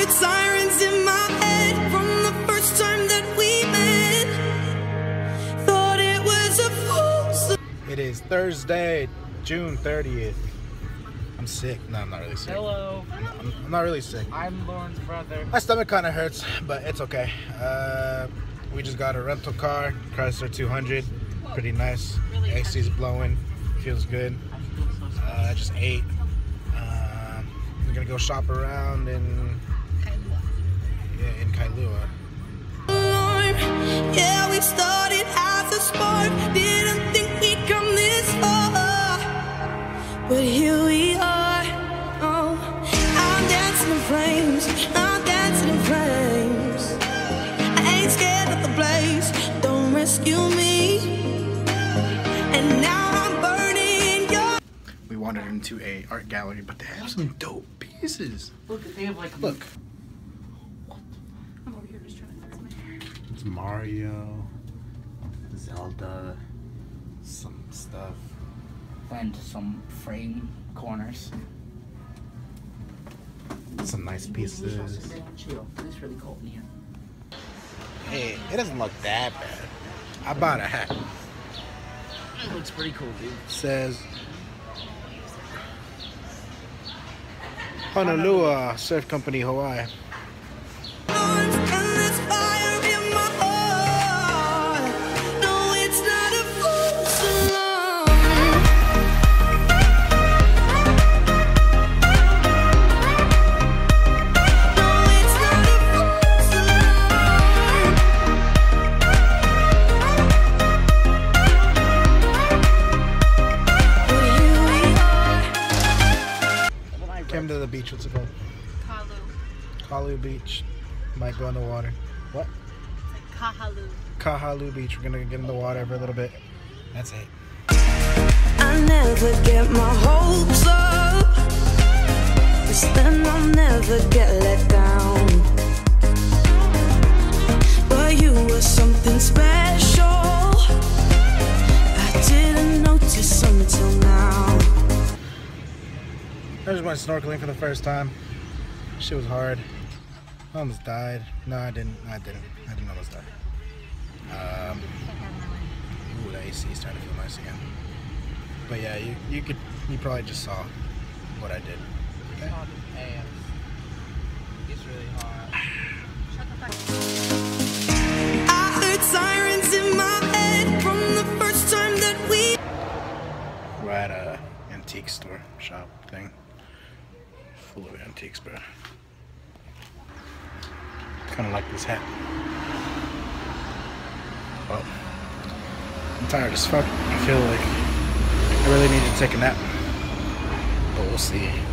heard sirens in my head from the first time that we met. Thought it was a fool's. It is Thursday, June 30th. I'm sick. No, I'm not really sick. Hello. I'm not really sick. I'm Lauren's brother. My stomach kind of hurts, but it's okay. We just got a rental car, Chrysler 200. Pretty nice. AC's blowing. Feels good. I just ate. We're gonna go shop around in Kailua. Yeah, we started as a spark. Didn't think we'd come this far, but here we are. Oh, I'm dancing in flames. I'm dancing in flames. I ain't scared of the blaze. Don't rescue me. And now I'm burning your. We wandered into a art gallery, but they have some dope pieces. Look, they have like Look. I'm over here just trying to fix my hair. It's Mario, Zelda, some stuff. and some frame corners. Some nice pieces. It's really cold in here. Hey, it doesn't look that bad. I bought a hat. It looks pretty cool, dude. It says Honolua Surf Company, Hawaii. Came to the beach. What's it called? Kalu Beach. Might go in the water. What? It's like Kahalu. Kahalu Beach. We're gonna get in the water for a little bit. That's it. I never get my hopes up, 'cause then I'll never get let down. But you were something special I didn't notice until now. I just went snorkeling for the first time. Shit was hard. I almost died. No, I didn't. I didn't almost die. Ooh, the AC is starting to feel nice again. But yeah, you probably just saw what I did. Okay? It's really hot. I heard sirens in my head from the first time that we. We're at a antique store shop thing. Full of antiques, bro. Kind of like this hat. Well, I'm tired as fuck. I feel like I really need to take a nap. But we'll see.